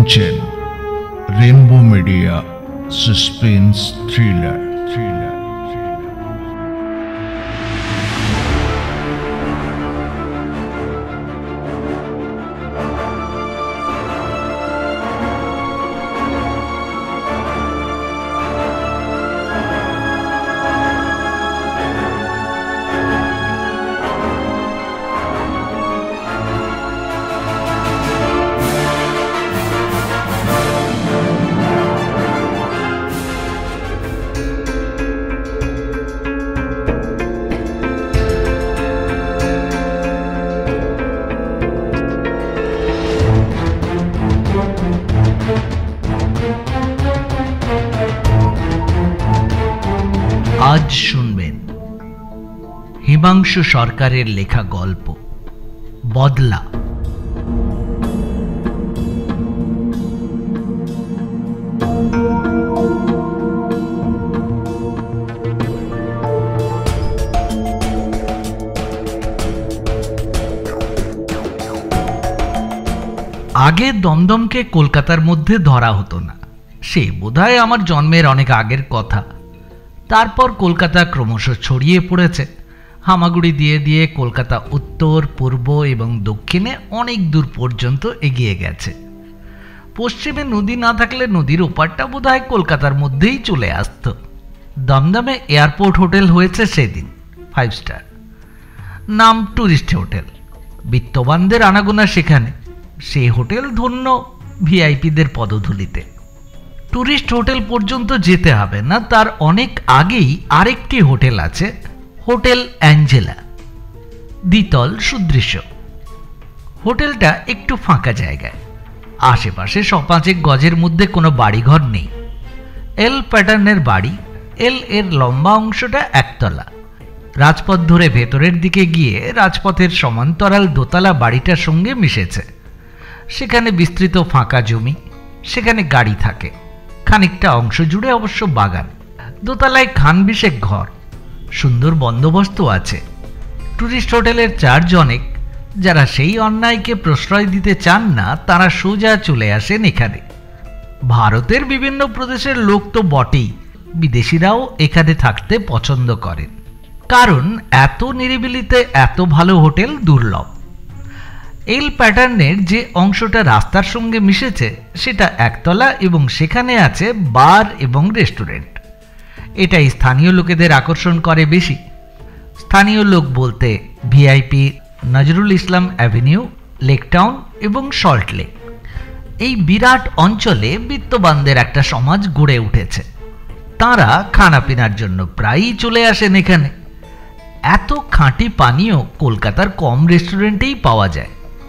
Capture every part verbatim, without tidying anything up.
শুনছেন rainbow media suspense thriller thriller आज শুনবেন হিমাংশু সরকারের লেখা গল্প বদলা। আগে দমদমকে কলকাতার মধ্যে ধরা হতো না, সে বোধহয় আমার জন্মের অনেক আগের কথা। তারপর কলকাতা ক্রমশ ছড়িয়ে পড়েছে, হামাগুড়ি দিয়ে দিয়ে কলকাতা উত্তর পূর্ব এবং দক্ষিণে অনেক দূর পর্যন্ত এগিয়ে গেছে। পশ্চিমে নদী না থাকলে নদীর ওপারটা বোধহয় কলকাতার মধ্যেই চলে আসত। দমদমে এয়ারপোর্ট হোটেল হয়েছে সেদিন, ফাইভ স্টার, নাম ট্যুরিস্ট হোটেল। বিত্তবানদের আনাগোনা সেখানে, সেই হোটেল ধন্য ভিআইপিদের পদধূলিতে। ট্যুরিস্ট হোটেল পর্যন্ত যেতে হবে না, তার অনেক আগেই আরেকটি হোটেল আছে, হোটেল অ্যাঞ্জেলা, দ্বিতল সুদৃশ্য। হোটেলটা একটু ফাঁকা জায়গায়, আশেপাশে সপাঁচেক গজের মধ্যে কোনো বাড়িঘর নেই। এল প্যাটার্নের বাড়ি, এল এর লম্বা অংশটা একতলা। রাজপথ ধরে ভেতরের দিকে গিয়ে রাজপথের সমান্তরাল দোতলা বাড়িটার সঙ্গে মিশেছে। সেখানে বিস্তৃত ফাঁকা জমি, সেখানে গাড়ি থাকে। খানিকটা অংশ জুড়ে অবশ্য বাগান। দোতলায় খান বিশেক ঘর, সুন্দর বন্দোবস্ত আছে। ট্যুরিস্ট হোটেলের চার্জ অনেক। যারা সেই অন্যায়কে প্রশ্রয় দিতে চান না তারা সোজা চলে আসেন এখানে। ভারতের বিভিন্ন প্রদেশের লোক তো বটেই, বিদেশিরাও এখানে থাকতে পছন্দ করেন, কারণ এত নিরিবিলিতে এত ভালো হোটেল দুর্লভ। এল প্যাটার্নের যে অংশটা রাস্তার সঙ্গে মিশেছে সেটা একতলা এবং সেখানে আছে বার এবং রেস্টুরেন্ট। এটাই স্থানীয় লোকেদের আকর্ষণ করে বেশি। স্থানীয় লোক বলতে VIP Nazrul Islam avenue, lake town এবং সল্ট লেক। এই বিরাট অঞ্চলে বিত্তবানদের একটা সমাজ গড়ে উঠেছে। তাঁরা খানাপিনার জন্য প্রায়ই চলে আসেন এখানে। এত খাঁটি পানীয় কলকাতার কম রেস্টুরেন্টেই পাওয়া যায়।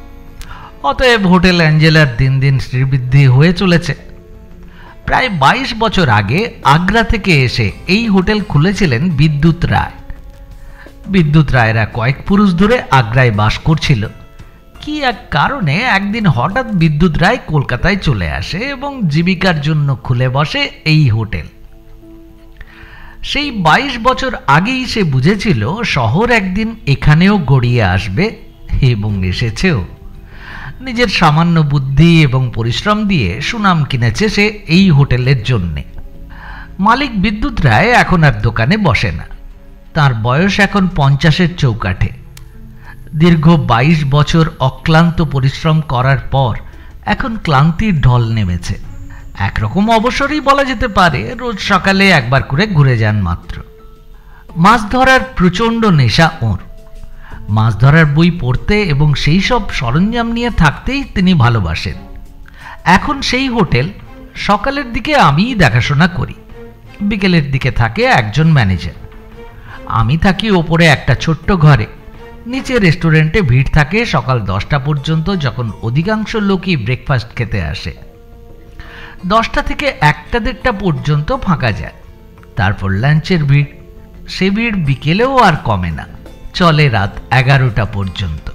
অতএব হোটেল অ্যাঞ্জেলার দিন দিন শ্রীবৃদ্ধি হয়ে চলেছে। প্রায় বাইশ বছর আগে আগ্রা থেকে এসে এই হোটেল খুলেছিলেন বিদ্যুৎ রায়। বিদ্যুৎ রায়রা কয়েক পুরুষ ধরে আগ্রায় বাস করছিল। কি এক কারণে একদিন হঠাৎ বিদ্যুৎ রায় কলকাতায় চলে আসে এবং জীবিকার জন্য খুলে বসে এই হোটেল। সেই বাইশ বছর আগেই সে বুঝেছিল শহর একদিন এখানেও গড়িয়ে আসবে, এবং এসেছেও। নিজের সামান্য বুদ্ধি এবং পরিশ্রম দিয়ে সুনাম কিনেছে সে এই হোটেলের জন্যে। মালিক বিদ্যুৎ রায় এখন আর দোকানে বসে না। তার বয়স এখন পঞ্চাশের চৌকাঠে। দীর্ঘ বাইশ বছর অক্লান্ত পরিশ্রম করার পর এখন ক্লান্তির ঢল নেমেছে। একরকম অবসরই বলা যেতে পারে। রোজ সকালে একবার করে ঘুরে যান মাত্র। মাছ ধরার প্রচণ্ড নেশা ওর। মাছ ধরার বই পড়তে এবং সেই সব সরঞ্জাম নিয়ে থাকতেই তিনি ভালোবাসেন। এখন সেই হোটেল সকালের দিকে আমিই দেখাশোনা করি, বিকেলের দিকে থাকে একজন ম্যানেজার। আমি থাকি ওপরে একটা ছোট্ট ঘরে। নিচে রেস্টুরেন্টে ভিড় থাকে সকাল দশটা পর্যন্ত, যখন অধিকাংশ লোকই ব্রেকফাস্ট খেতে আসে। দশটা থেকে একটা দেড়টা পর্যন্ত ফাঁকা যায়। তারপর লাঞ্চের ভিড়, সে ভিড় বিকেলেও আর কমে না, চলে রাত এগারোটা পর্যন্ত।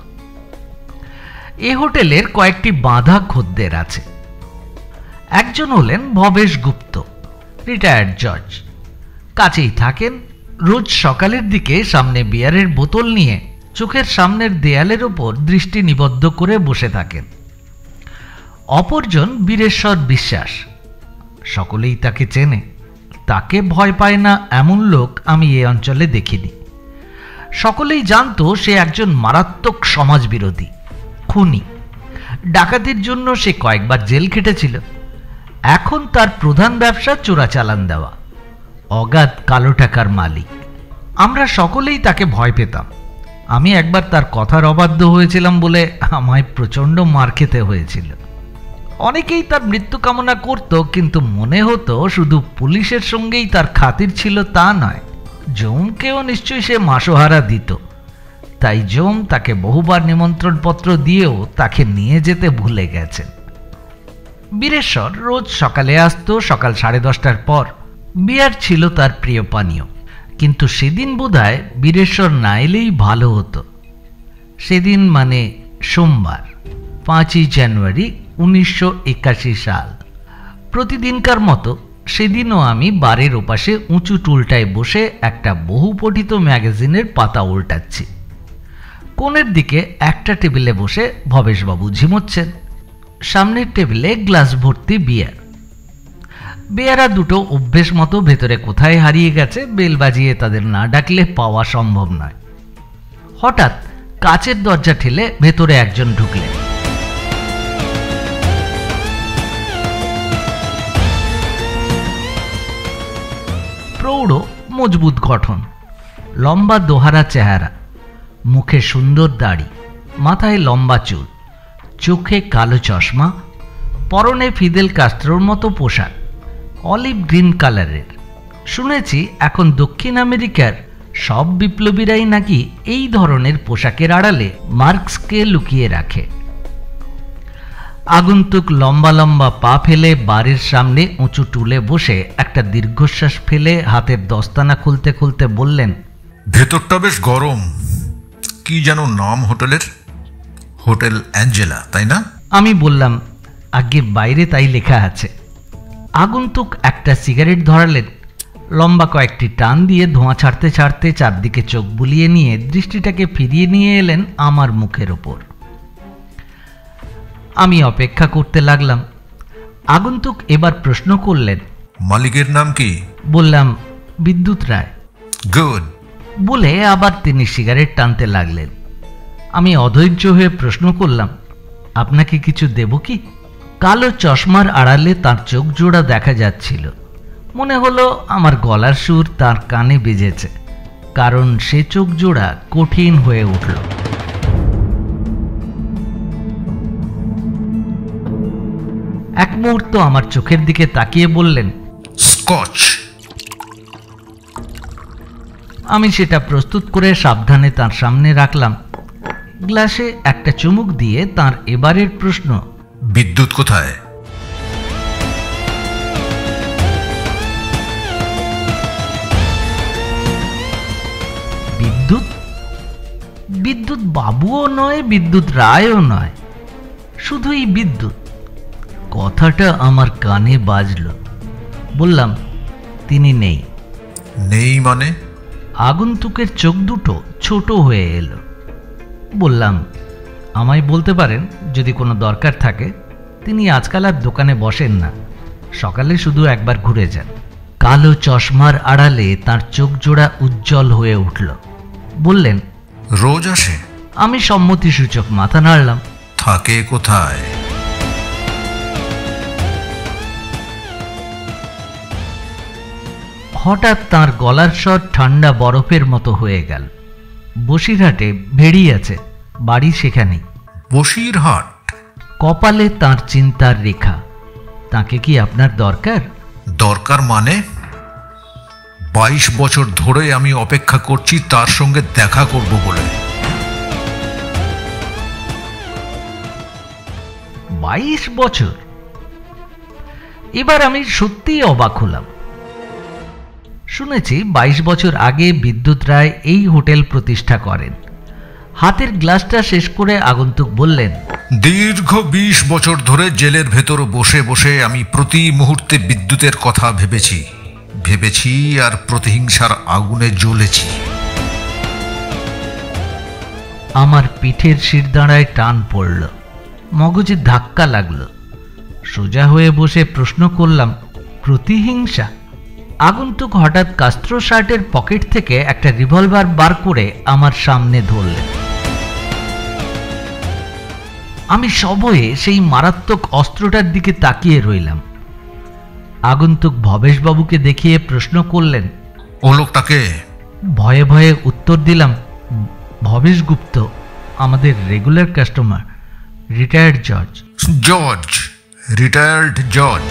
এ হোটেলের কয়েকটি বাঁধা খদ্দের আছে। একজন হলেন ভবেশ গুপ্ত, রিটায়ার্ড জজ। কাছেই থাকেন। রোজ সকালের দিকে সামনে বিয়ারের বোতল নিয়ে চোখের সামনের দেয়ালের ওপর দৃষ্টি নিবদ্ধ করে বসে থাকেন। অপরজন বীরেশ্বর বিশ্বাস। সকলেই তাকে চেনে, তাকে ভয় পায় না এমন লোক আমি এ অঞ্চলে দেখিনি। সকলেই জানতো সে একজন মারাত্মক সমাজবিরোধী, খুনি। ডাকাতির জন্য সে কয়েকবার জেল খেটেছিল। এখন তার প্রধান ব্যবসা চোরাচালান দেওয়া, অগাধ কালো টাকার মালিক। আমরা সকলেই তাকে ভয় পেতাম। আমি একবার তার কথার অবাধ্য হয়েছিলাম বলে আমায় প্রচণ্ড মার খেতে হয়েছিল। অনেকেই তার মৃত্যু কামনা করত, কিন্তু মনে হতো শুধু পুলিশের সঙ্গেই তার খাতির ছিল তা নয়, জমকেও নিশ্চয়ই সে মাসোহারা দিত। তাই জম তাকে বহুবার নিমন্ত্রণপত্র দিয়েও তাকে নিয়ে যেতে ভুলে গেছেন। বীরেশ্বর রোজ সকালে আসতো, সকাল সাড়ে দশটার পর। বিয়ার ছিল তার প্রিয় পানীয়, কিন্তু সেদিন বোধহয় বীরেশ্বর না এলেই ভালো হতো। সেদিন মানে সোমবার, পাঁচই জানুয়ারি উনিশশো একাশি সাল। প্রতিদিনকার মতো সেদিনও আমি বারের ওপাশে উঁচু টুলটায় বসে একটা বহু পঠিত ম্যাগাজিনের পাতা উল্টাচ্ছি। কোণের দিকে একটা টেবিলে বসে ভবেশবাবু ঝিমোচ্ছেন। সামনের টেবিলে গ্লাস ভর্তি বিয়ার। বেয়ারা দুটো অভ্যেস মতো ভেতরে কোথায় হারিয়ে গেছে, বেল বাজিয়ে তাদের না ডাকলে পাওয়া সম্ভব নয়। হঠাৎ কাচের দরজা ঠেলে ভেতরে একজন ঢুকলেন। প্রৌঢ় মজবুত গঠন, লম্বা দোহারা চেহারা, মুখে সুন্দর দাড়ি, মাথায় লম্বা চুল, চোখে কালো চশমা, পরনে ফিদেল কাস্ট্রোর মতো পোশাক, অলিভ গ্রিন কালারের। শুনেছি এখন দক্ষিণ আমেরিকার সব বিপ্লবীরাই নাকি এই ধরনের পোশাকের আড়ালে মার্কসকে লুকিয়ে রাখে। আগন্তুক লম্বা লম্বা পা ফেলে বাড়ির সামনে উঁচু টুলে বসে একটা দীর্ঘশ্বাস ফেলে হাতের দস্তানা খুলতে খুলতে বললেন, ভেতরটা বেশ গরম। কি যেন নাম হোটেলের? হোটেল অ্যাঞ্জেলা, তাই না? আমি বললাম, আগে বাইরে তাই লেখা আছে। আগন্তুক একটা সিগারেট ধরালেন, লম্বা কয়েকটি টান দিয়ে ধোঁয়া ছাড়তে ছাড়তে চারদিকে চোখ বুলিয়ে নিয়ে দৃষ্টিটাকে ফিরিয়ে নিয়ে এলেন আমার মুখের ওপর। আমি অপেক্ষা করতে লাগলাম। আগন্তুক এবার প্রশ্ন করলেন, মালিকের নাম কি? বললাম, বিদ্যুৎ রায়। গুড। বলে আবার তিনি সিগারেট টানতে লাগলেন। আমি অধৈর্য হয়ে প্রশ্ন করলাম, আপনাকে কিছু দেব কি? কালো চশমার আড়ালে তার চোখ জোড়া দেখা যাচ্ছিল। মনে হলো আমার গলার সুর তার কানে বেজেছে, কারণ সে চোখ জোড়া কঠিন হয়ে উঠল। এক মুহূর্ত আমার চোখের দিকে তাকিয়ে বললেন, স্কচ। আমি সেটা প্রস্তুত করে সাবধানে তার সামনে রাখলাম। গ্লাসে একটা চুমুক দিয়ে তার এবারের প্রশ্ন, বিদ্যুৎ কোথায়? বিদ্যুৎ? বিদ্যুৎ বাবুও নয়, বিদ্যুৎ রায়ও নয়, শুধুই বিদ্যুৎ। কথাটা আমার কানে বাজল। বললাম, তিনি নেই। নেই মানে? আগন্তুকের চোখ দুটো ছোট হয়ে এলো। বললাম, আমায় বলতে পারেন যদি কোনো দরকার থাকে। তিনি আজকাল আর দোকানে বসেন না, সকালে শুধু একবার ঘুরে যান। কালো চশমার আড়ালে তার চোখ জোড়া উজ্জ্বল হয়ে উঠল। বললেন, রোজ আসে? আমি সম্মতিসূচক মাথা নাড়লাম। থাকে কোথায়? হঠাৎ তার গলার স্বর ঠান্ডা বরফের মতো হয়ে গেল। বসিরহাটে ভেড়ি আছে, বাড়ি সেখানেই। বসিরহাট? কপালে তার চিন্তার রেখা। তাকে কি আপনার দরকার? দরকার মানে? বাইশ বছর ধরে আমি অপেক্ষা করছি তার সঙ্গে দেখা করব বলে। বাইশ বছর? এবার আমি সত্যিই অবাক হলাম। শুনেছি বাইশ বছর আগে বিদ্যুৎ রায় এই হোটেল প্রতিষ্ঠা করেন। হাতের গ্লাসটা শেষ করে আগন্তুক বললেন, দীর্ঘ বিশ বছর ধরে জেলের ভেতর বসে বসে আমি প্রতি মুহূর্তে বিদ্যুতের কথা ভেবেছি ভেবেছি আর প্রতিহিংসার আগুনে জ্বলেছি। আমার পিঠের শিরদাঁড়ায় টান পড়ল, মগজে ধাক্কা লাগলো। সোজা হয়ে বসে প্রশ্ন করলাম, প্রতিহিংসা? আগন্তুক হঠাৎ কাস্ত্রো শার্টের পকেট থেকে একটা রিভলভার বার করে আমার সামনে ধরলেন। আমি সভয়ে সেই মারাত্মক অস্ত্রটার দিকে তাকিয়ে রইলাম। আগন্তুক ভবেশবাবুকে দেখিয়ে প্রশ্ন করলেন, ও লোকটাকে? ভয়ে ভয়ে উত্তর দিলাম, ভবেশ গুপ্ত, আমাদের রেগুলার কাস্টমার, রিটায়ার্ড জজ। জজ? রিটায়ার্ড জজ?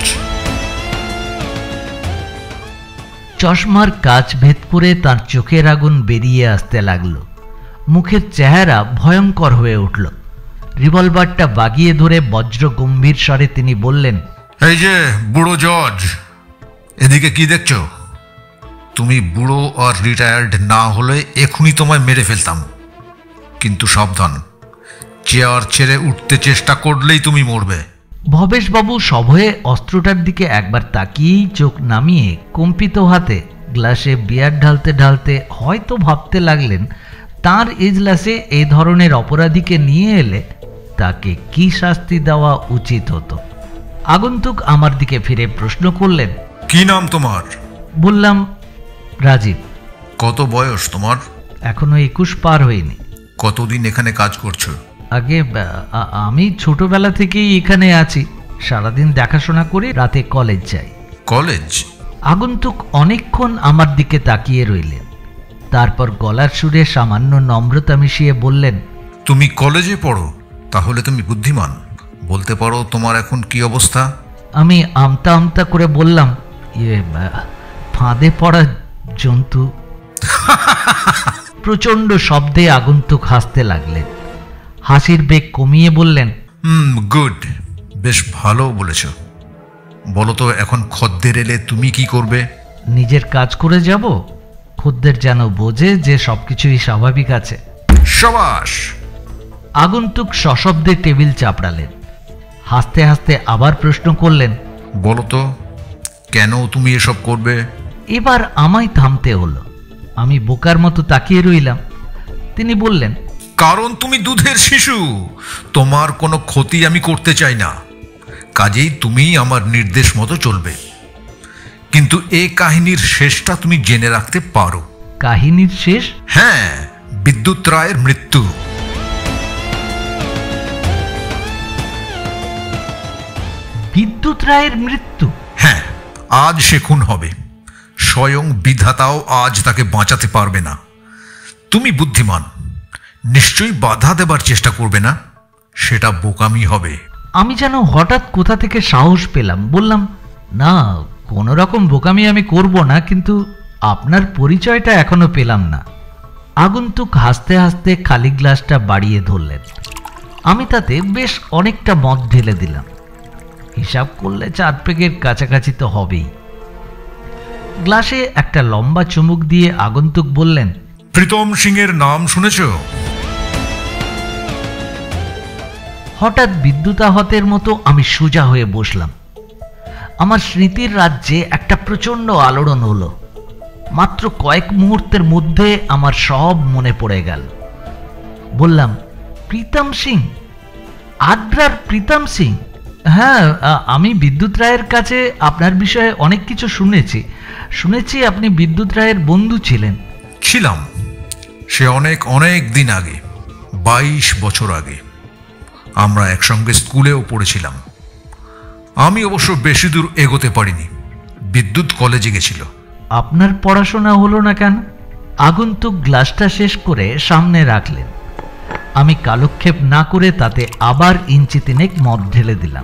চশমার কাচ ভেদ করে তার চোখের আগুন বেরিয়ে আসতে লাগলো। মুখের চেহারা ভয়ঙ্কর হয়ে উঠল। রিভলভারটা বাগিয়ে ধরে বজ্র গম্ভীর স্বরে তিনি বললেন, এই যে বুড়ো জজ, এদিকে কি দেখছো? তুমি বুড়ো আর রিটায়ার্ড না হলে এখনই তোমায় মেরে ফেলতাম, কিন্তু সাবধান, চেয়ার ছেড়ে উঠতে চেষ্টা করলেই তুমি মরবে। ভবেশবাবু সভয়ে অস্ত্রটার দিকে একবার তাকিয়েই চোখ নামিয়ে কম্পিত হাতে গ্লাসে বিয়ার ঢালতে ঢালতে হয়তো ভাবতে লাগলেন, তার এজলাসে এই ধরনের অপরাধীকে নিয়ে এলে তাকে কি শাস্তি দেওয়া উচিত হতো। আগন্তুক আমার দিকে ফিরে প্রশ্ন করলেন, কি নাম তোমার? বললাম, রাজীব। কত বয়স তোমার? এখনো একুশ পার হয়নি। কতদিন এখানে কাজ করছো? আগে আমি ছোটবেলা থেকেই এখানে আছি, সারাদিন দেখাশোনা করে রাতে কলেজ যাই। কলেজ? আগন্তুক অনেকক্ষণ আমার দিকে তাকিয়ে রইলেন, তারপর গলার সুরে সামান্য নম্রতা মিশিয়ে বললেন, তুমি কলেজে পড়ো? তাহলে তুমি বুদ্ধিমান। বলতে পারো তোমার এখন কি অবস্থা? আমি আমতা আমতা করে বললাম, ইয়ে ফাঁদে পড়া জন্তু। প্রচন্ড শব্দে আগন্তুক হাসতে লাগলেন। হাসির বেগ কমিয়ে বললেন, হুম, গুড, বেশ ভালো বলেছ। বলো তো, এখন খদ্দের এলে তুমি কি করবে? নিজের কাজ করে যাব, খদ্দের যেন বোঝে যে সবকিছুই স্বাভাবিক আছে। সাবাস! আগন্তুক সশব্দে টেবিল চাপড়ালেন। হাসতে হাসতে আবার প্রশ্ন করলেন, বলো তো, কেন তুমি এসব করবে? এবার আমায় থামতে হলো। আমি বোকার মতো তাকিয়ে রইলাম। তিনি বললেন, কারণ তুমি দুধের শিশু, তোমার কোনো ক্ষতি আমি করতে চাই না, কাজেই তুমি আমার নির্দেশ মতো চলবে। কিন্তু এই কাহিনীর শেষটা তুমি জেনে রাখতে পারো। কাহিনীর শেষ? হ্যাঁ, বিদ্যুৎ রায়ের মৃত্যু। বিদ্যুৎ রায়ের মৃত্যু? হ্যাঁ, আজ সে খুন হবে। স্বয়ং বিধাতাও আজ তাকে বাঁচাতে পারবে না। তুমি বুদ্ধিমান, নিশ্চয়ই বাধা দেবার চেষ্টা করবে না, সেটা বোকামি হবে। আমি যেন হঠাৎ কোথা থেকে সাহস পেলাম। বললাম, না, কোনো রকম বোকামি আমি করব না, কিন্তু আপনার পরিচয়টা এখনো পেলাম না। আগন্তুক হাসতে হাসতে খালি গ্লাসটা বাড়িয়ে ধরলেন। আমি তাতে বেশ অনেকটা মদ ঢেলে দিলাম। হিসাব করলে চার পেগের কাছাকাছি তো হবেই। গ্লাসে একটা লম্বা চুমুক দিয়ে আগন্তুক বললেন, প্রীতম সিং এর নাম শুনেছ? হঠাৎ বিদ্যুতাহতের মতো আমি সোজা হয়ে বসলাম। আমার স্মৃতির রাজ্যে একটা প্রচন্ড আলোড়ন হলো। মাত্র কয়েক মুহূর্তের মধ্যে আমার সব মনে পড়ে গেল। বললাম, প্রীতম সিং? আগ্রার প্রীতম সিং? হ্যাঁ, আমি বিদ্যুৎ রায়ের কাছে আপনার বিষয়ে অনেক কিছু শুনেছি। শুনেছি আপনি বিদ্যুৎ রায়ের বন্ধু ছিলেন। ছিলাম, সে অনেক অনেক দিন আগে, বাইশ বছর আগে। আমরা একসঙ্গে স্কুলেও পড়েছিলাম। আমি অবশ্য বেশি দূর এগোতে পারিনি, বিদ্যুৎ কলেজে গেছিল। আপনার পড়াশোনা হলো না কেন? আগন্তুক গ্লাসটা শেষ করে সামনে রাখলেন। আমি কালক্ষেপ না করে তাতে আবার ইঞ্চি তিনেক মদ ঢেলে দিলাম।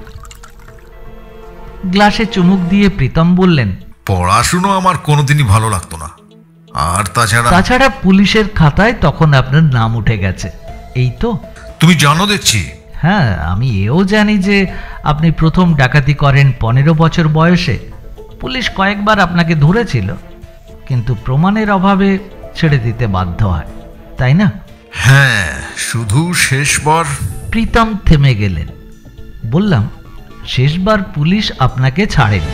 গ্লাসে চুমুক দিয়ে প্রীতম বললেন, পড়াশুনো আমার কোনোদিনই ভালো লাগতো না, আর তাছাড়া তাছাড়া পুলিশের খাতায় তখন আপনার নাম উঠে গেছে, এই তো? তুমি জানো দেখছি। হ্যাঁ, আমি এও জানি যে আপনি প্রথম ডাকাতি করেন পনেরো বছর বয়সে। পুলিশ কয়েকবার আপনাকে ধরেছিল, কিন্তু প্রমাণের অভাবে ছেড়ে দিতে বাধ্য হয়, তাই না? হ্যাঁ, শুধু শেষবার। প্রীতম থেমে গেলেন। বললাম, শেষবার পুলিশ আপনাকে ছাড়েনি।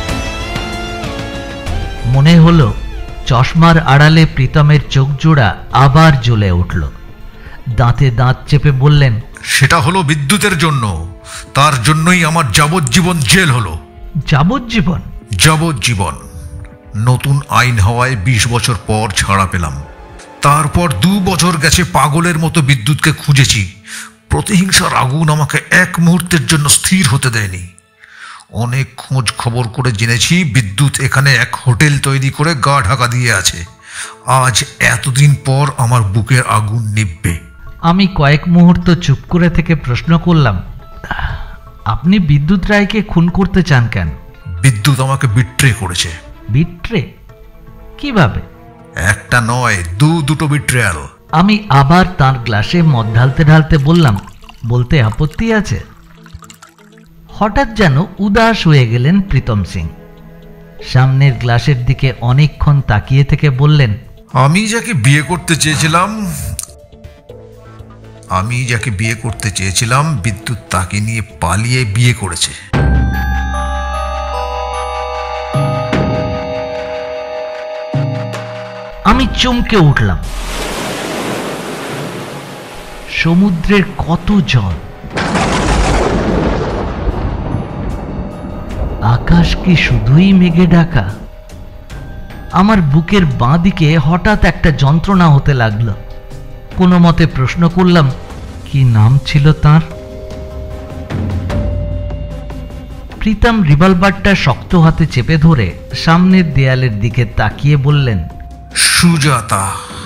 মনে হলো চশমার আড়ালে প্রীতমের চোখ জোড়া আবার জ্বলে উঠল। দাঁতে দাঁত চেপে বললেন, সেটা হলো বিদ্যুতের জন্য। তার জন্যই আমার যাবজ্জীবন জেল হলো। যাবজ্জীবন? যাবজ্জীবন। নতুন আইন হওয়ায় বিশ বছর পর ছাড়া পেলাম। তারপর দু বছর গেছে পাগলের মতো বিদ্যুৎকে খুঁজেছি। প্রতিহিংসার আগুন আমাকে এক মুহূর্তের জন্য স্থির হতে দেয়নি। অনেক খোঁজ খবর করে জেনেছি বিদ্যুৎ এখানে এক হোটেল তৈরি করে গা ঢাকা দিয়ে আছে। আজ এতদিন পর আমার বুকের আগুন নিভবে। আমি কয়েক মুহূর্ত চুপ করে থেকে প্রশ্ন করলাম, আপনি বিদ্যুৎ রায়কে খুন করতে চান কেন? বিদ্যুৎ আমাকে বিট্রে করেছে। বিট্রে? কিভাবে? একটা নয়, দু দুটো বিট্রেয়াল। আমি আবার তার গ্লাসে মদ ঢালতে ঢালতে বললাম, বলতে আপত্তি আছে? হঠাৎ যেন উদাস হয়ে গেলেন প্রীতম সিং। সামনের গ্লাসের দিকে অনেকক্ষণ তাকিয়ে থেকে বললেন, আমি যাকে বিয়ে করতে চেয়েছিলাম আমি যাকে বিয়ে করতে চেয়েছিলাম বিদ্যুৎ তাকে নিয়ে পালিয়ে বিয়ে করেছে। আমি চমকে উঠলাম। সমুদ্রের কত জল, আকাশ কি শুধুই মেঘে ঢাকা? আমার বুকের বাঁ দিকে হঠাৎ একটা যন্ত্রণা হতে লাগলো। কোনো মতে প্রশ্ন করলাম, কি নাম ছিল তার? প্রীতম রিভলভারটা শক্ত হাতে চেপে ধরে সামনের দেয়ালের দিকে তাকিয়ে বললেন, সুজাতা।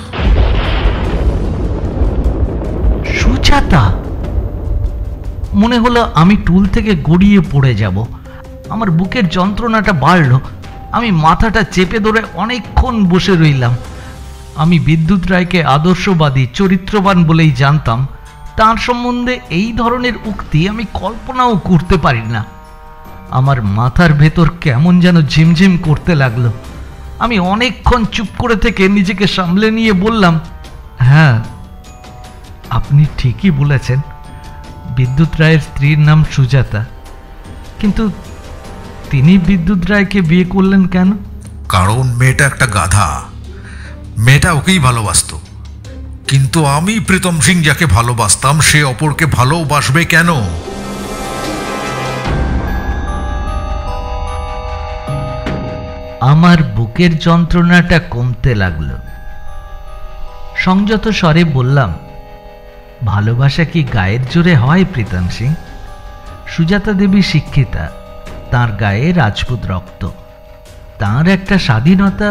সুজাতা? মনে হলো আমি টুল থেকে গড়িয়ে পড়ে যাব। আমার বুকের যন্ত্রণাটা বাড়ল। আমি মাথাটা চেপে ধরে অনেকক্ষণ বসে রইলাম। আমি বিদ্যুৎ রায়কে আদর্শবাদী, চরিত্রবান বলেই জানতাম। তার সম্বন্ধে এই ধরনের উক্তি আমি কল্পনাও করতে পারি না। আমার মাথার ভেতর কেমন যেন ঝিমঝিম করতে লাগলো। আমি অনেকক্ষণ চুপ করে থেকে নিজেকে সামলে নিয়ে বললাম, হ্যাঁ, আপনি ঠিকই বলেছেন। বিদ্যুৎ রায়ের স্ত্রীর নাম সুজাতা। কিন্তু তিনি বিদ্যুৎ রায়কে বিয়ে করলেন কেন? কারণ মেয়েটা একটা গাধা। মেয়েটা ওকেই ভালোবাসতো। কিন্তু আমি প্রীতম সিং যাকে ভালোবাসতাম সে অপরকে ভালোবাসবে কেন? আমার বুকের যন্ত্রণাটা কমতে লাগলো। সংযত স্বরে বললাম, ভালোবাসা কি গায়ের জোরে হয় প্রীতম সিং? সুজাতা দেবী শিক্ষিতা, তার গায়ে রাজপুত রক্ত, তার একটা স্বাধীনতা।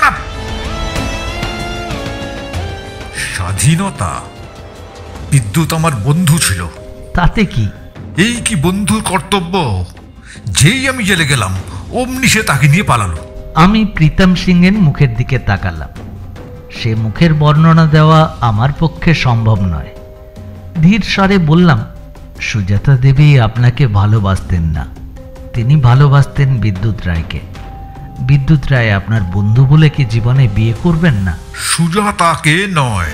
স্বাধীনতা? বিদ্যুৎ আমার বন্ধু ছিল। তাতে কি? এই কি বন্ধুর কর্তব্য? যেই আমি জেলে গেলাম অমনি সে তাকে নিয়ে পালালো। আমি প্রীতম সিং এর মুখের দিকে তাকালাম। সে মুখের বর্ণনা দেওয়া আমার পক্ষে সম্ভব নয়। ধীর স্বরে বললাম, সুজাতা দেবী আপনাকে ভালোবাসতেন না, তিনি ভালোবাসতেন বিদ্যুৎ রায়কে। বিদ্যুৎ রায় আপনার বন্ধু বলে কি জীবনে বিয়ে করবেন না? সুজাতাকে নয়।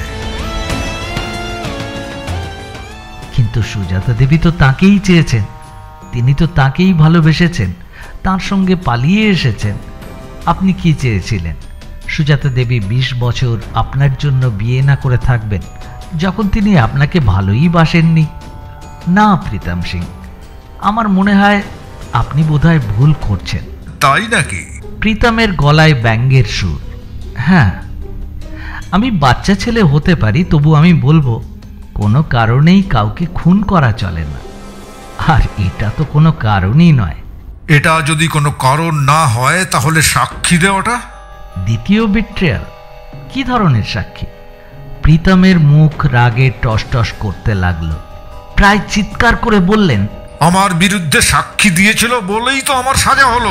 কিন্তু সুজাতা দেবী তো তাকেই চেয়েছেন, তিনি তো তাকেই ভালোবেসেছেন, তার সঙ্গে পালিয়ে এসেছেন। আপনি কি চেয়েছিলেন? সুজাতা দেবী বিশ বছর আপনার জন্য বিয়ে না করে থাকবেন যখন তিনি আপনাকে ভালোই বাসেননি? না প্রীতম সিং, আমার মনে হয় আপনি বোধহয় ভুল করছেন। তাই নাকি? প্রীতমের গলায় ব্যঙ্গের সুর। হ্যাঁ, আমি বাচ্চা ছেলে হতে পারি, তবু আমি বলবো কোনো কারণেই কাউকে খুন করা চলে না। আর এটা তো কোনো কারণই নয়। এটা যদি কোনো কারণ না হয় তাহলে সাক্ষী দেওয়াটা? দ্বিতীয় বিট্রেয়াল? কি ধরনের সাক্ষী? প্রীতমের মুখ রাগে টসটস করতে লাগলো। প্রায় চিৎকার করে বললেন, আমার বিরুদ্ধে সাক্ষী দিয়েছিল বলেই তো আমার সাজা হলো।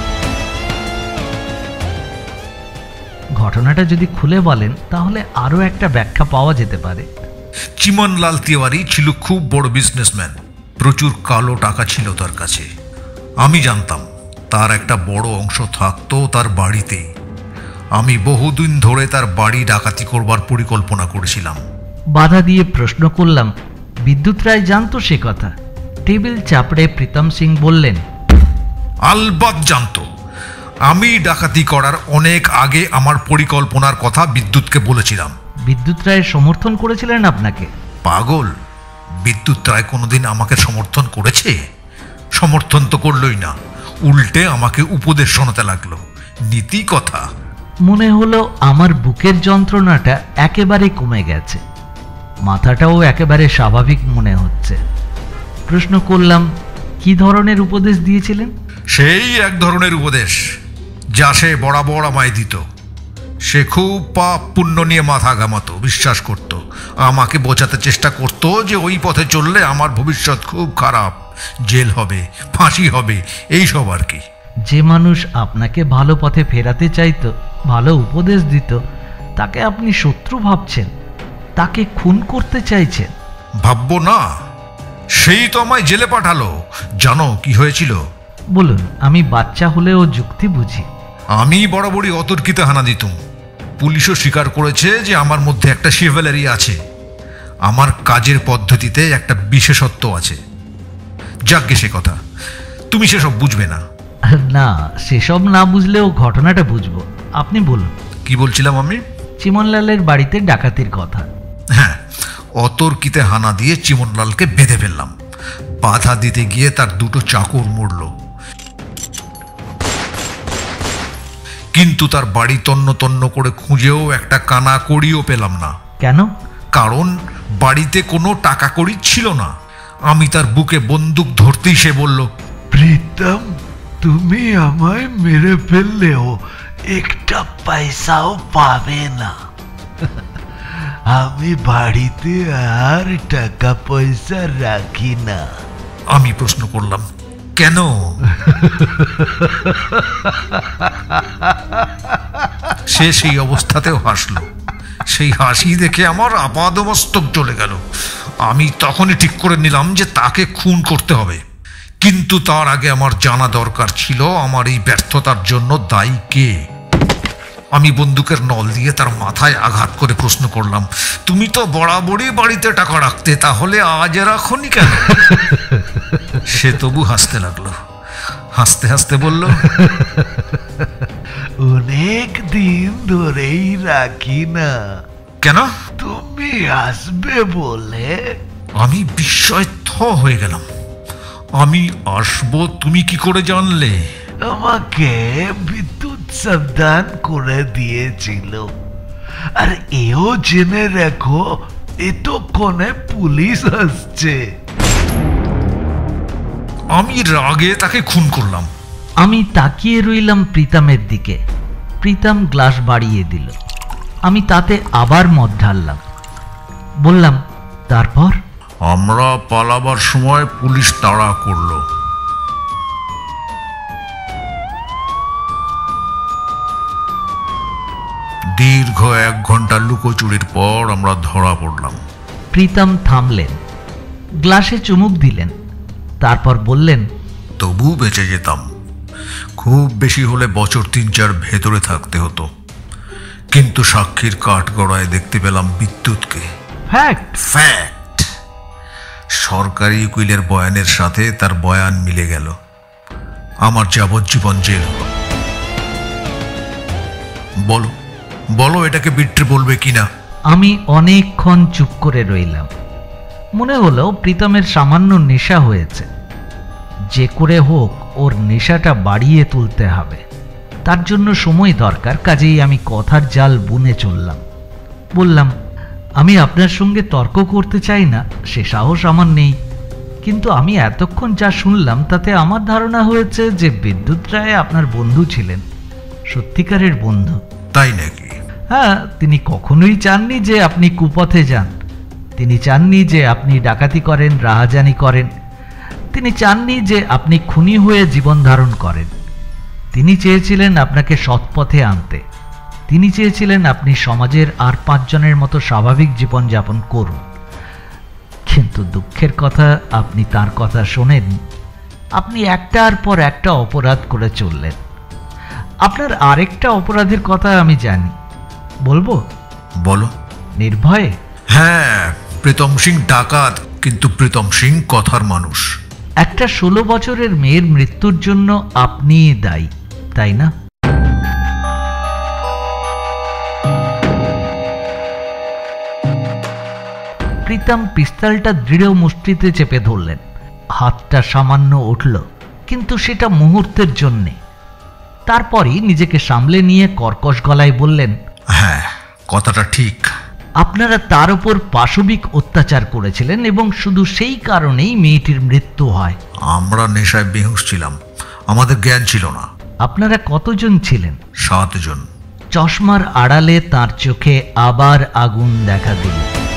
ঘটনাটা যদি খুলে বলেন তাহলে আরো একটা ব্যাখ্যা পাওয়া যেতে পারে। চিমনলাল তিওয়ারি ছিল খুব বড় বিজনেসম্যান। প্রচুর কালো টাকা ছিল তার কাছে। আমি জানতাম তার একটা বড় অংশ থাকতো তার বাড়িতেই। আমি বহুদিন ধরে তার বাড়ি ডাকাতি করবার পরিকল্পনা করেছিলাম। বাধা দিয়ে প্রশ্ন করলাম, বিদ্যুৎ রায় জানতো সে কথা? টেবিল চাপড়ে প্রীতম সিং বললেন, আলবাত জানতো। আমি ডাকাতি করার অনেক আগে আমার পরিকল্পনার কথা বিদ্যুৎকে বলেছিলাম। বিদ্যুৎ রায় সমর্থন করেছিলেন আপনাকে? পাগল, বিদ্যুৎ রায় কোনোদিন আমাকে সমর্থন করেছে? সমর্থন তো করলই না, উল্টে আমাকে উপদেশ শোনাতে লাগলো। নীতি কথা। মনে হলো আমার বুকের যন্ত্রণাটা একেবারে কমে গেছে, মাথাটাও একেবারে স্বাভাবিক মনে হচ্ছে। প্রশ্ন করলাম, কি ধরনের উপদেশ দিয়েছিলেন? সেই এক ধরনের উপদেশ যা সে বরাবর আমায় দিত। সে খুব পাপ পুণ্য নিয়ে মাথা ঘামাতো, বিশ্বাস করত, আমাকে বোঝাতে চেষ্টা করত যে ওই পথে চললে আমার ভবিষ্যৎ খুব খারাপ, জেল হবে, ফাঁসি হবে, এইসব আর কি। যে মানুষ আপনাকে ভালো পথে ফেরাতে চাইতো, ভালো উপদেশ দিত, তাকে আপনি শত্রু ভাবছেন, তাকে খুন করতে চাইছেন? ভাববো না, সেই তো আমায় জেলে পাঠালো। জানো কি হয়েছিল? বলুন, আমি বাচ্চা হলেও যুক্তি বুঝি। আমি বরাবরই অতর্কিতে হানা দিতুম। পুলিশও স্বীকার করেছে যে আমার মধ্যে একটা শিভেলারি আছে, আমার কাজের পদ্ধতিতে একটা বিশেষত্ব আছে। যাকগে সে কথা, তুমি সেসব বুঝবে না। না, সেসব না বুঝলেও ঘটনাটা বুঝবো। আপনি বলুন। কি বলছিলাম আমি? চিমনলালের বাড়িতে ডাকাতির কথা। হ্যাঁ, অতর্কিতে হানা দিয়ে চিমনলালকে বেঁধে ফেললাম। বাধা দিতে গিয়ে তার দুটো চাকর মরল, কিন্তু তার বাড়ি তন্ন তন্ন করে খুঁজেও একটা কানা কড়িও পেলাম না। কেন? কারণ বাড়িতে কোনো টাকা কড়ি ছিল না। আমি তার বুকে বন্দুক ধরতেই সে বলল, প্রীতম, তুমি আমায় মেরে ফেললেও একটা পয়সাও পাবে না। আমি বাড়িতে আর টাকা পয়সা রাখি না। আমি প্রশ্ন করলাম, কেন? সে সেই অবস্থাতেও হাসল। সেই হাসি দেখে আমার আপাদমস্তক চলে গেল। আমি তখনই ঠিক করে নিলাম যে তাকে খুন করতে হবে, কিন্তু তার আগে আমার জানা দরকার ছিল আমার এই ব্যর্থতার জন্য দায়ী কে। আমি বন্দুকের নল দিয়ে তার মাথায় আঘাত করে প্রশ্ন করলাম, তুমি তো বরাবরই বাড়িতে টাকা রাখতে, তাহলে আজ রাখোনি কেন? সে তবু হাসতে লাগলো। হাসতে হাসতে বলল, অনেক দিন ধরেই রাখি না। কেন? তুমি আসবে বলে। আমি বিস্ময়ে থ হয়ে গেলাম। আমি আসবো তুমি কি করে জানলে? আমাকে বিদ্যুৎ সাবধান করে দিয়েছিল। আর এও জেনে রাখো, এতক্ষণে পুলিশ আসছে। আমি রাগে তাকে খুন করলাম। আমি তাকিয়ে রইলাম প্রীতমের দিকে। প্রীতম গ্লাস বাড়িয়ে দিল। আমি তাতে আবার মদ ঢাললাম। বললাম, তারপর? আমরা পালাবার সময় পুলিশ তাড়া করলো। দীর্ঘ এক ঘন্টা লুকোচুরির পর আমরা ধরা পড়লাম। প্রীতম থামলেন, গ্লাসে চুমুক দিলেন, তারপর বললেন, তবু বেঁচে যেতাম। খুব বেশি হলে বছর তিন চার ভেতরে থাকতে হতো, কিন্তু সাক্ষীর কাঠগড়ায় দেখতে পেলাম বিদ্যুৎকে। Fact fact. সরকারি উকিলের বয়ানের সাথে তার বয়ান মিলে গেল। আমার যাবজ্জীবন জেল হলো। বলো বলো এটাকে বিট্রে বলবে কিনা? আমি অনেকক্ষণ চুপ করে রইলাম। মনে হলো প্রীতমের সামান্য নেশা হয়েছে। যে করে হোক ওর নেশাটা বাড়িয়ে তুলতে হবে, তার জন্য সময় দরকার। কাজেই আমি কথার জাল বুনে চললাম। বললাম, আমি আপনার সঙ্গে তর্ক করতে চাই না, সে সাহস আমার নেই, কিন্তু আমি এতক্ষণ যা শুনলাম তাতে আমার ধারণা হয়েছে যে বিদ্যুৎ রায় আপনার বন্ধু ছিলেন, সত্যিকারের বন্ধু। তাই নাকি? হ্যাঁ, তিনি কখনোই চাননি যে আপনি কুপথে যান। তিনি চাননি যে আপনি ডাকাতি করেন, রাহাজানি করেন। তিনি চাননি যে আপনি খুনি হয়ে জীবন ধারণ করেন। তিনি চেয়েছিলেন আপনাকে সৎপথে আনতে। তিনি চেয়েছিলেন আপনি সমাজের আর পাঁচজনের মতো স্বাভাবিক জীবনযাপন করুন। কিন্তু দুঃখের কথা, আপনি তার কথা শোনেন। আপনি একটার পর একটা অপরাধ করে চললেন। আপনার আরেকটা অপরাধের কথা আমি জানি, বলবো? বলো। নির্ভয়ে? হ্যাঁ, প্রীতম সিং ডাকাত, কিন্তু প্রীতম সিং কথার মানুষ। একটা ষোলো বছরের মেয়ের মৃত্যুর জন্য আপনিই দায়ী, তাই না? প্রীতম পিস্তলটা দৃঢ় মুষ্টিতে চেপে ধরলেন। হাতটা সামান্য উঠল, কিন্তু সেটা মুহূর্তের জন্যে। তারপরই নিজেকে সামলে নিয়ে কর্কশ গলায় বললেন, হ্যাঁ, কথাটা ঠিক। আপনারা তার উপর পাশবিক অত্যাচার করেছিলেন এবং শুধু সেই কারণেই মেয়েটির মৃত্যু হয়। আমরা নেশায় বেহুশ ছিলাম, আমাদের জ্ঞান ছিল না। আপনারা কতজন ছিলেন? সাতজন। চশমার আড়ালে তার চোখে আবার আগুন দেখা দিল।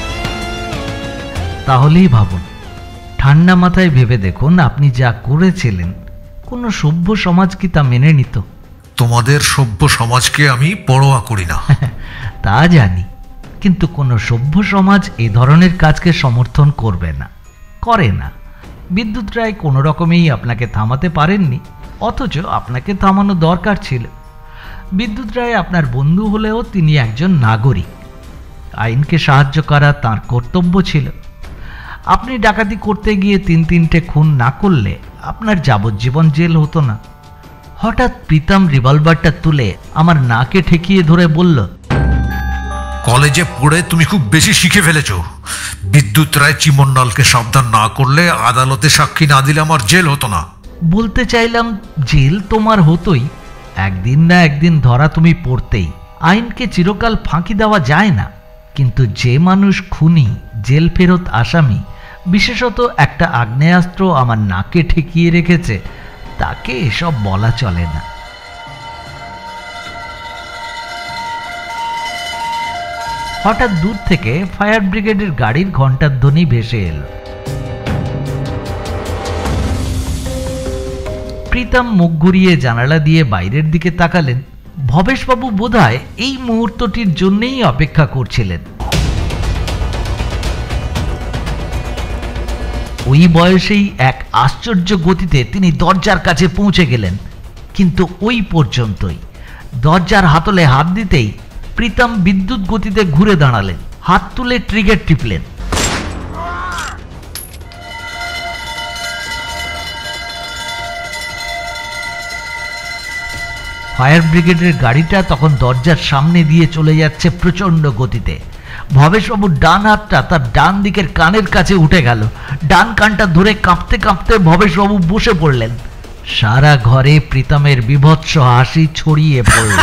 তাহলেই ভাবুন, ঠান্ডা মাথায় ভেবে দেখুন, আপনি যা করেছিলেন কোনো সভ্য সমাজ কি তা মেনে নিত? তোমাদের সভ্য সমাজকে আমি পরোয়া করি না। তা জানি, কিন্তু কোনো সভ্য সমাজ এই ধরনের কাজকে সমর্থন করবে না, করে না। বিদ্যুৎ রায় কোনো রকমেই আপনাকে থামাতে পারেননি, অথচ আপনাকে থামানো দরকার ছিল। বিদ্যুৎ রায় আপনার বন্ধু হলেও তিনি একজন নাগরিক। আইনকে সাহায্য করা তাঁর কর্তব্য ছিল। আপনি ডাকাতি করতে গিয়ে তিন তিনটে খুন না করলে আপনার যাবজ্জীবন জেল হতো না। হঠাৎ প্রীতম রিভলভারটা তুলে আমার নাকে ঠেকিয়ে ধরে বলল, কলেজে পড়ে তুমি খুব বেশি শিখে ফেলেছ। বিদ্যুৎ রায় চিমন্ডালকে সাবধান না করলে আদালতে সাক্ষী না দিলে আমার জেল হতো না। বলতে চাইলাম, জেল তোমার হতোই, একদিন না একদিন ধরা তুমি পড়তেই। আইনকে চিরকাল ফাঁকি দেওয়া যায় না, কিন্তু যে মানুষ খুনি, জেল ফেরত আসামি, বিশেষত একটা আগ্নেয়াস্ত্র আমার নাকে ঠেকিয়ে রেখেছে, তাকে এসব বলা চলে না। হঠাৎ দূর থেকে ফায়ার ব্রিগেডের গাড়ির ঘণ্টার ধ্বনি ভেসে এলো। প্রীতম মুখ ঘুরিয়ে জানালা দিয়ে বাইরের দিকে তাকালেন। ভবেশবাবু বোধহয় এই মুহূর্তটির জন্যই অপেক্ষা করছিলেন। ওই বয়সেই এক আশ্চর্য গতিতে তিনি দরজার কাছে পৌঁছে গেলেন, কিন্তু ওই পর্যন্তই। দরজার হাতলে হাত দিতেই প্রীতম বিদ্যুৎ গতিতে ঘুরে দাঁড়ালেন, হাত তুলে ট্রিগার টিপলেন। ফায়ার ব্রিগেডের গাড়িটা তখন দরজার সামনে দিয়ে চলে যাচ্ছে প্রচন্ড গতিতে। ভবেশবাবুর ডান হাতটা তার ডান দিকের কানের কাছে উঠে গেল। ডান কানটা ধরে কাঁপতে কাঁপতে ভবেশবাবু বসে পড়লেন। সারা ঘরে প্রীতমের বিভৎস হাসি ছড়িয়ে পড়ল।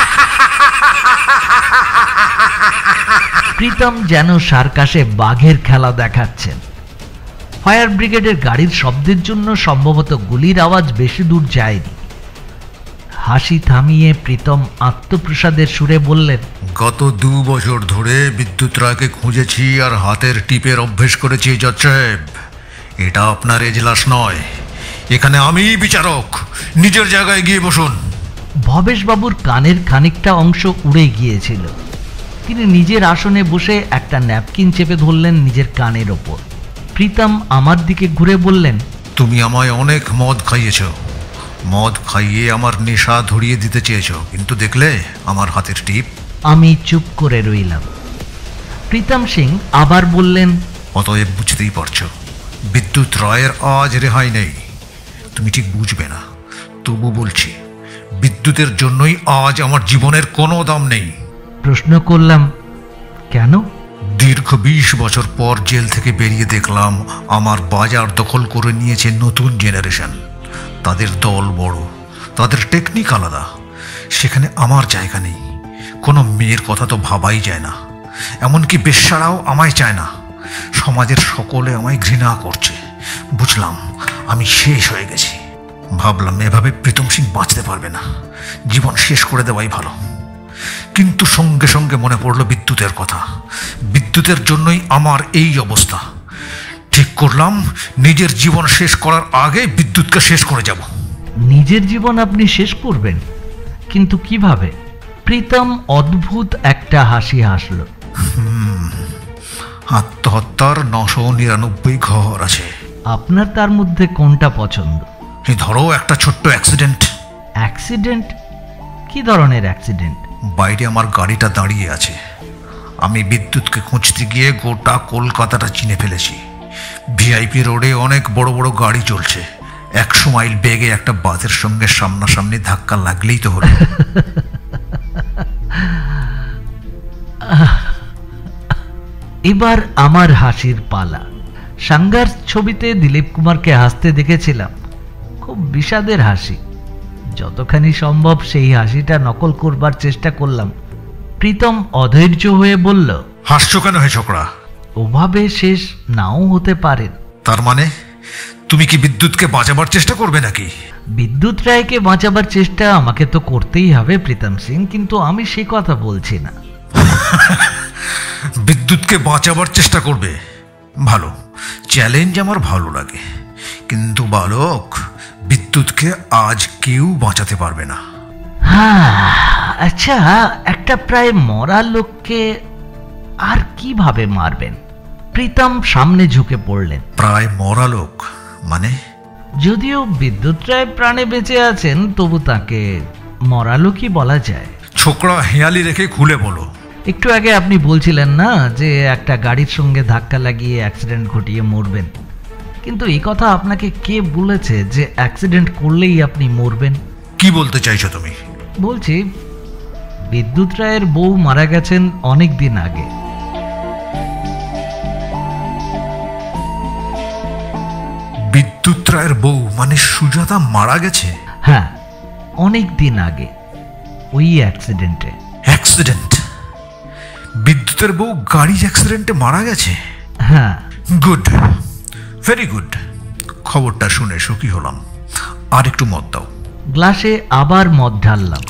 প্রীতম যেন সার্কাসে বাঘের খেলা দেখাচ্ছেন। ফায়ার ব্রিগেডের গাড়ির শব্দের জন্য সম্ভবত গুলির আওয়াজ বেশি দূর যায়নি। হাসি থামিয়ে প্রীতম আত্মপ্রসাদের সুরে বললেন, গত দু বছর ধরে বিদ্যুৎ রায়কে খুঁজেছি আর হাতের টিপের অভ্যেস করেছি জজ সাহেব। এটা আপনার এজলাস নয়, এখানে আমি বিচারক। নিজের জায়গায় গিয়ে বসুন। ভবেশবাবুর কানের খানিকটা অংশ উড়ে গিয়েছিল। তিনি নিজের আসনে বসে একটা ন্যাপকিন চেপে ধরলেন নিজের কানের ওপর। প্রীতম আমার দিকে ঘুরে বললেন, তুমি আমায় অনেক মদ খাইয়েছ, মদ খাইয়ে আমার নেশা ধরিয়ে দিতে চেয়েছ, কিন্তু দেখলে আমার হাতের টিপ। আমি চুপ করে রইলাম। প্রীতম সিং আবার বললেন, অতএব বুঝতেই পারছো বিদ্যুৎ রায়ের আজ রেহাই নেই। তুমি ঠিক বুঝবে না, তবু বলছি, বিদ্যুতের জন্যই আজ আমার জীবনের কোনো দাম নেই। প্রশ্ন করলাম, কেন? দীর্ঘ বিশ বছর পর জেল থেকে বেরিয়ে দেখলাম আমার বাজার দখল করে নিয়েছে নতুন জেনারেশন। তাদের দল বড়, তাদের টেকনিক আলাদা, সেখানে আমার জায়গা নেই। কোনো মেয়ের কথা তো ভাবাই যায় না, এমনকি বেশ্যারাও আমায় চায় না। সমাজের সকলে আমায় ঘৃণা করছে। বুঝলাম আমি শেষ হয়ে গেছি। ভাবলাম এভাবে প্রীতম সিং বাঁচতে পারবে না, জীবন শেষ করে দেওয়াই ভালো। কিন্তু সঙ্গে সঙ্গে মনে পড়ল বিদ্যুতের কথা। বিদ্যুতের জন্যই আমার এই অবস্থা। ঠিক করলাম নিজের জীবন শেষ করার আগে বিদ্যুৎকে শেষ করে যাব। নিজের জীবন আপনি শেষ করবেন? কিন্তু কিভাবে? প্রীতম অদ্ভুত একটা হাসি হাসল। আত্মহত্যার নশো নিরানব্বই ঘর আছে। আপনার তার মধ্যে কোনটা পছন্দ? এই ধরো একটা ছোট্ট অ্যাক্সিডেন্ট। অ্যাক্সিডেন্ট? কি ধরনের অ্যাক্সিডেন্ট? বাইরে আমার গাড়িটা দাঁড়িয়ে আছে, আমি বিদ্যুৎকে খুঁজতে গিয়ে গোটা কলকাতাটা চিনে ফেলেছি। ভিআইপি রোডে অনেক বড় বড় গাড়ি চলছে, একশো মাইল বেগে একটা বাসের সঙ্গে সামনাসামনি ধাক্কা লাগলেই তো হলো। এবার আমার হাসির পালা। সাঙ্গার ছবিতে দিলীপ কুমারকে হাসতে দেখেছিলাম, খুব বিষাদের হাসি। যতখানি সম্ভব সেই হাসিটা নকল করবার চেষ্টা করলাম। প্রীতম অধৈর্য হয়ে বলল, হাসছো কেন হে ছোকরা? ওভাবে শেষ নাও হতে পারেন। তার মানে তুমি কি বিদ্যুৎকে বাঁচাবার চেষ্টা করবে নাকি? বিদ্যুৎ রায়কে বাঁচাবার চেষ্টা আমাকে তো করতেই হবে প্রীতম সিং, কিন্তু আমি সে কথা বলছি না। বিদ্যুৎকে বাঁচাবার চেষ্টা করবে? ভালো, চ্যালেঞ্জ আমার ভালো লাগে, কিন্তু বালক, বিদ্যুৎকে আজ কেউ বাঁচাতে পারবে না। হ্যাঁ, আচ্ছা, একটা প্রায় মরা লোককে আর কিভাবে মারবেন? প্রীতম সামনে ঝুঁকে পড়লেন। প্রায় মরা লোক মানে? যদিও বিদ্যুৎ রায় প্রাণে বেঁচে আছেন, তবু তাকে মরা লোকই বলা যায়। ছোকরা হেয়ালি রেখে খুলে বলো। একটু আগে আপনি বলছিলেন না যে একটা গাড়ির সঙ্গে ধাক্কা লাগিয়ে অ্যাক্সিডেন্ট ঘটিয়ে মরবেন, কিন্তু এই কথা আপনাকে কে বলেছে যে অ্যাক্সিডেন্ট করলেই আপনি মরবেন? কি বলতে চাইছো তুমি? বলছি, বিদ্যুৎ রায়ের বউ মারা গেছেন অনেক দিন আগে। বিদ্যুৎ রায়ের বউ মানে সুজাতা মারা গেছে? হ্যাঁ, অনেক দিন আগে, ওই অ্যাক্সিডেন্টে। অ্যাক্সিডেন্ট? বিদ্যুতের বউ গাড়ি অ্যাক্সিডেন্টে মারা গেছে? হ্যাঁ। Good, very good. খবরটা শুনে সুখী হলাম। আর একটু মদ দাও। গ্লাসে আবার মদ ঢাললাম।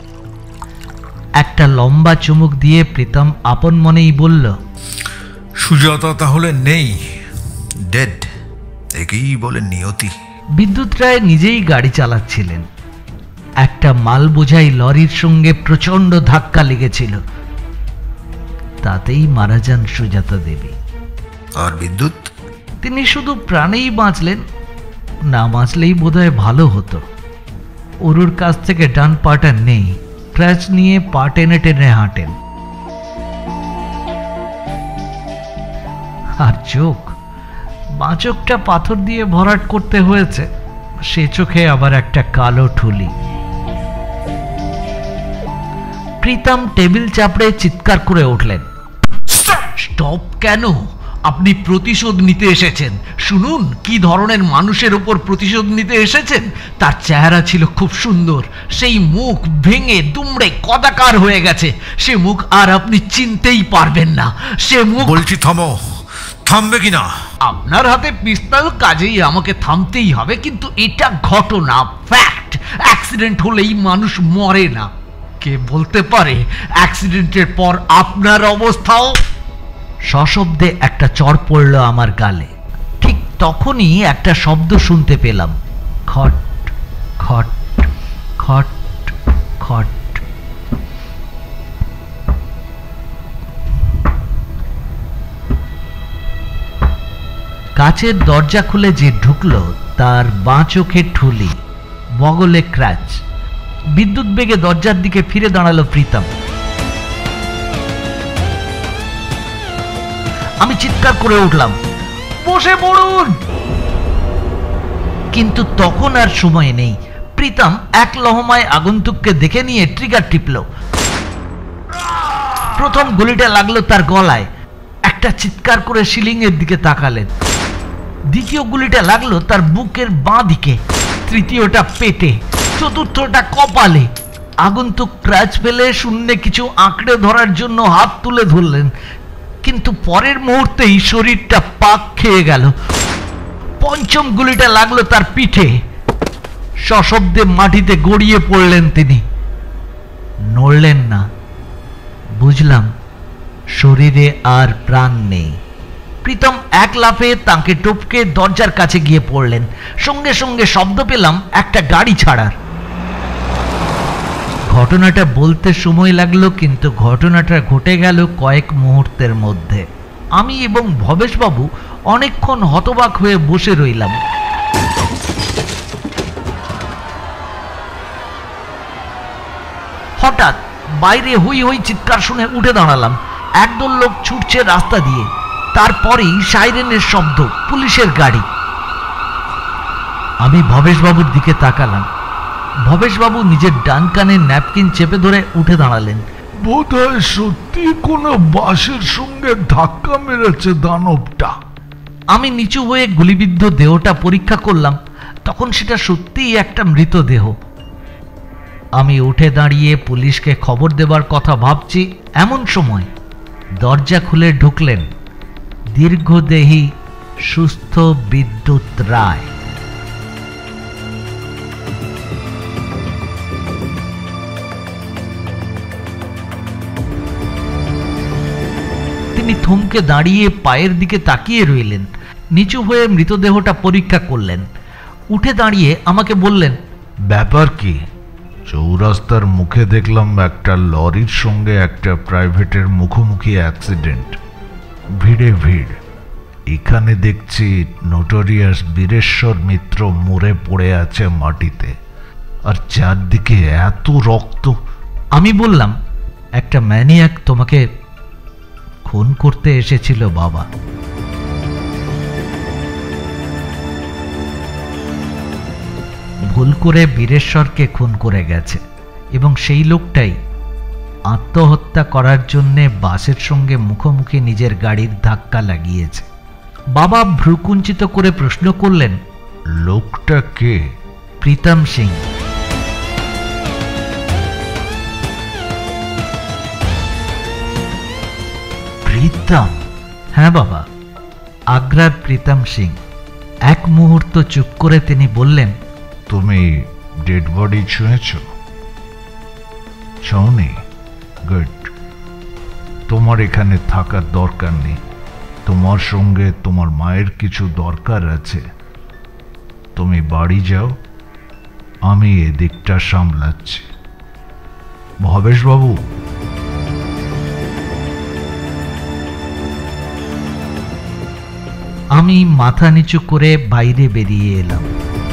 একটা লম্বা চুমুক দিয়ে প্রীতম আপন মনেই বলল, সুজাতা তাহলে নেই, ডেড। একেই বলে নিয়তি। বিদ্যুৎ রায় নিজেই গাড়ি চালাচ্ছিলেন। একটা মাল বোঝাই লরির সঙ্গে প্রচন্ড ধাক্কা লেগেছিল, তাতেই মারা যান সুজাতা দেবী। আর বিদ্যুৎ? তিনি শুধু প্রাণেই বাঁচলেন, না বাঁচলেই বোধহয় ভালো হতো। অরুর কাছ থেকে ডান পাটা নেই, ক্র্যাচ নিয়ে পা টেনে টেনে হাঁটেন। আর চোখ, বাঁ চোখটা পাথর দিয়ে ভরাট করতে হয়েছে, সে চোখে আবার একটা কালো ঠুলি। প্রীতম টেবিল চাপড়ে চিৎকার করে উঠলেন, স্টপ! কেন? আপনি প্রতিশোধ নিতে এসেছেন। শুনুন, কি ধরনের মানুষের উপর প্রতিশোধ নিতে এসেছেন। তার চেহারা ছিল খুব সুন্দর, সেই মুখ ভেঙে দুমড়ে কদাকার হয়ে গেছে। সে মুখ আর আপনি চিনতেই পারবেন না। সে মুখ... বলছি থামো, থামবে কিনা? আপনার হাতে পিস্তল, কাজেই আমাকে থামতেই হবে, কিন্তু এটা ঘটনা, ফ্যাক্ট। অ্যাক্সিডেন্ট হলেই মানুষ মরে না। কে বলতে পারে অ্যাক্সিডেন্টের পর আপনার অবস্থাও... সশব্দে একটা চড় পড়ল আমার গালে। ঠিক তখনই একটা শব্দ শুনতে পেলাম, খট খট খট খট। কাচের দরজা খুলে যে ঢুকলো, তার বাঁ চোখে ঠুলি, বগলে ক্র্যাচ। বিদ্যুৎ বেগে দরজার দিকে ফিরে দাঁড়ালো প্রীতম। আমি চিৎকার করে উঠলাম, বসে পড়ুন! কিন্তু তখন আর সময় নেই। প্রীতম এক লহমায় আগন্তুককে দেখে নিয়ে ট্রিগার টিপল। প্রথম গুলিটা লাগলো তার গলায়। একটা চিৎকার করে সিলিং এর দিকে তাকালেন। দ্বিতীয় গুলিটা লাগলো তার বুকের বাঁ দিকে, তৃতীয়টা পেটে, চতুর্থটা কপালে। আগন্তুক ক্র্যাচ ফেলে শূন্যে কিছু আঁকড়ে ধরার জন্য হাত তুলে ধরলেন, কিন্তু পরের মুহূর্তেই শরীরটা পাক খেয়ে গেল। পঞ্চম গুলিটা লাগলো তার পিঠে। সশব্দে মাটিতে গড়িয়ে পড়লেন তিনি, নড়লেন না। বুঝলাম শরীরে আর প্রাণ নেই। প্রীতম এক লাফে তাকে টপকে দরজার কাছে গিয়ে পড়লেন। সঙ্গে সঙ্গে শব্দ পেলাম একটা গাড়ি ছাড়ার। ঘটনাটা বলতে সময় লাগলো, কিন্তু ঘটনাটা ঘটে গেল কয়েক মুহূর্তের মধ্যে। আমি এবং ভবেশবাবু অনেকক্ষণ হতবাক হয়ে বসে রইলাম। হঠাৎ বাইরে হই হই চিৎকার শুনে উঠে দাঁড়ালাম। একদল লোক ছুটছে রাস্তা দিয়ে। তারপরেই সাইরেনের শব্দ, পুলিশের গাড়ি। আমি ভবেশবাবুর দিকে তাকালাম। ভবেশবাবু নিজের ডান কানে ন্যাপকিন চেপে ধরে উঠে দাঁড়ালেন। বোধহয় সত্যি কোনো বাসের সঙ্গে ধাক্কা মেরেছে দানবটা। আমি নিচু হয়ে গুলিবিদ্ধ দেহটা পরীক্ষা করলাম, তখন সেটা সত্যিই একটা মৃতদেহ। আমি উঠে দাঁড়িয়ে পুলিশকে খবর দেবার কথা ভাবছি, এমন সময় দরজা খুলে ঢুকলেন দীর্ঘদেহী সুস্থ বিদ্যুৎ রায়। তিনি থমকে দাঁড়িয়ে পায়ের দিকে তাকিয়ে রইলেন, নিচু হয়ে মৃতদেহটা পরীক্ষা করলেন, উঠে দাঁড়িয়ে আমাকে বললেন, ব্যাপার কি? চৌরাস্তার মুখে দেখলাম একটা লরির সঙ্গে একটা প্রাইভেটের মুখোমুখি অ্যাক্সিডেন্ট, ভিড়ে ভিড়। এখানে দেখছি নোটোরিয়াস বীরেশ্বর মিত্র মরে পড়ে আছে মাটিতে, আর চারদিকে এত রক্ত। আমি বললাম, একটা ম্যানিয়াক তোমাকে খুন করতে এসেছিল বাবা। ভুল করে বীরেশ্বরকে খুন করে গেছে, এবং সেই লোকটাই আত্মহত্যা করার জন্য বাসের সঙ্গে মুখোমুখি নিজের গাড়ির ধাক্কা লাগিয়েছে। বাবা ভ্রুকুঞ্চিত করে প্রশ্ন করলেন, লোকটা কে? প্রীতম সিং। প্রীতম? হ্যাঁ বাবা, আগ্রার প্রীতম সিং। এক মুহূর্ত চুপ করে তিনি বললেন, তুমি ডেড বডি ছুঁয়েছ? ছুঁনি? গুড। তোমার এখানে থাকার দরকার নেই। তোমার সঙ্গে তোমার মায়ের কিছু দরকার আছে। তুমি বাড়ি যাও, আমি এদিকটা সামলাচ্ছি। ভবেশবাবু। আমি মাথা নিচু করে বাইরে বেরিয়ে এলাম।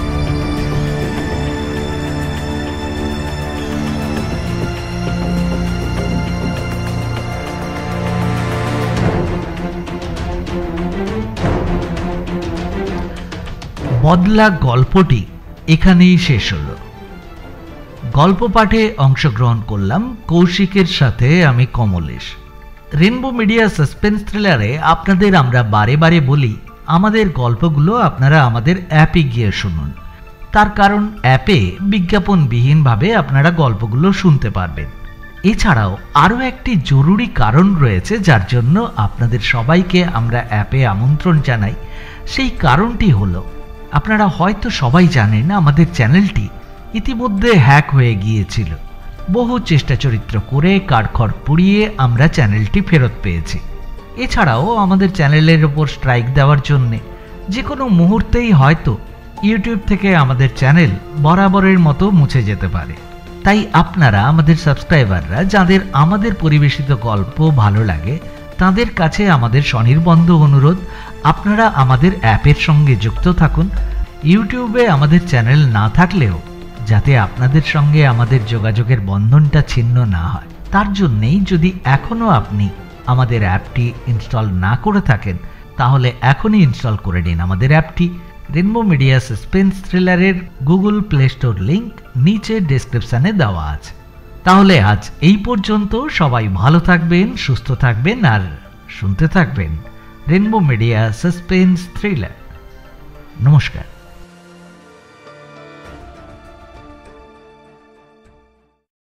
বদলা গল্পটি এখানেই শেষ হলো। গল্প পাঠে অংশগ্রহণ করলাম কৌশিকের সাথে আমি কমলেশ। রেনবো মিডিয়া সাসপেন্স থ্রিলারে আপনাদের আমরা বারে বারে বলি, আমাদের গল্পগুলো আপনারা আমাদের অ্যাপে গিয়ে শুনুন। তার কারণ অ্যাপে বিজ্ঞাপনবিহীনভাবে আপনারা গল্পগুলো শুনতে পারবেন। এছাড়াও আরও একটি জরুরি কারণ রয়েছে যার জন্য আপনাদের সবাইকে আমরা অ্যাপে আমন্ত্রণ জানাই। সেই কারণটি হলো, আপনারা হয়তো সবাই জানেন আমাদের চ্যানেলটি ইতিমধ্যে হ্যাক হয়ে গিয়েছিল। বহু চেষ্টা চরিত্র করে কাঠখড় পুড়িয়ে আমরা চ্যানেলটি ফেরত পেয়েছি। এছাড়াও আমাদের চ্যানেলের ওপর স্ট্রাইক দেওয়ার জন্যে যে কোনো মুহূর্তেই হয়তো ইউটিউব থেকে আমাদের চ্যানেল বরাবরের মতো মুছে যেতে পারে। তাই আপনারা আমাদের সাবস্ক্রাইবাররা, যাদের আমাদের পরিবেশিত গল্প ভালো লাগে, তাদের কাছে আমাদের স্বনির্বন্ধ অনুরোধ, আপনারা আমাদের অ্যাপের সঙ্গে যুক্ত থাকুন। ইউটিউবে আমাদের চ্যানেল না থাকলেও যাতে আপনাদের সঙ্গে আমাদের যোগাযোগের বন্ধনটা ছিন্ন না হয়, তার জন্যেই যদি এখনও আপনি আমাদের অ্যাপটি ইনস্টল না করে থাকেন, তাহলে এখনই ইনস্টল করে নিন আমাদের অ্যাপটি। রেনবো মিডিয়া সাসপেন্স থ্রিলারের গুগল প্লে স্টোর লিঙ্ক নিচে ডেসক্রিপশানে দেওয়া আছে। তাহলে আজ এই পর্যন্ত। সবাই ভালো থাকবেন, সুস্থ থাকবেন, আর শুনতে থাকবেন রেনবো মিডিয়া সাসপেন্স থ্রিলার। নমস্কার।